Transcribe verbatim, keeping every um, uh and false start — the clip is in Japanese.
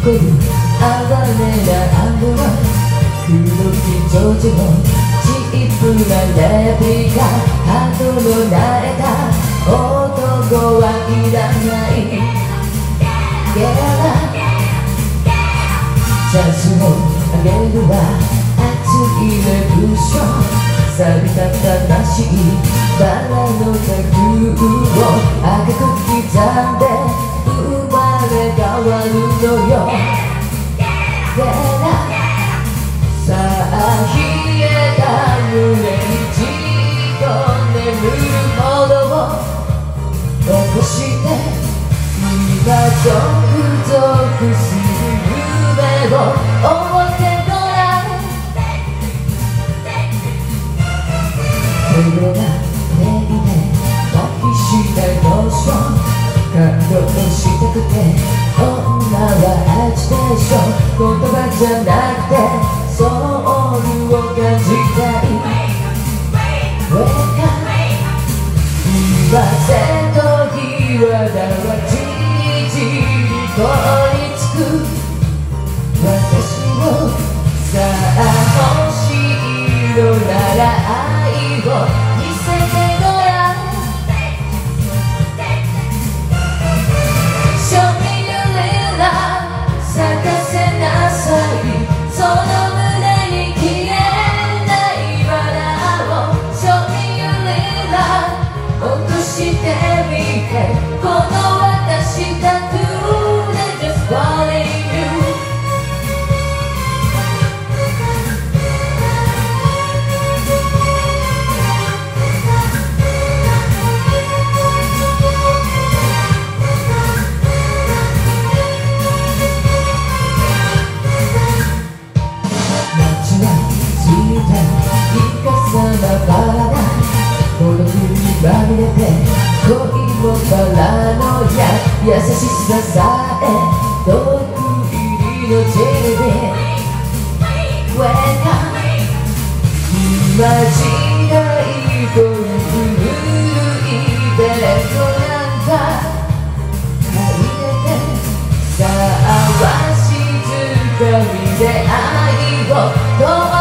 残る哀れな暗号は黒き情緒のチープなレプリカハートの慣れた男はいらないゲラチャンスをあげるわ熱いレブション錆びた悲しいバラのタトゥーを赤く刻んで生まれ変わるのよゲラさあ冷えた胸にじっと眠るものを残して今ゾクゾクする夢を追ってごらん手がネギで抱きしたいモーション感動したくて女はアジテーション言葉じゃなくてソウルを感じたい Wake up 今瀬戸際だわじりじり凍りつく私をさあ欲しいのなら愛を見せてごらん Show me your real love 咲かせなさいその胸に消えないバラを Show me your real love 落としてみてこの私タトゥーで Just falling youまみれて恋もバラのや優しささえ毒入りのジェリー Wake up 今時代という古いベッドなんか入れてさあわしづかみで愛を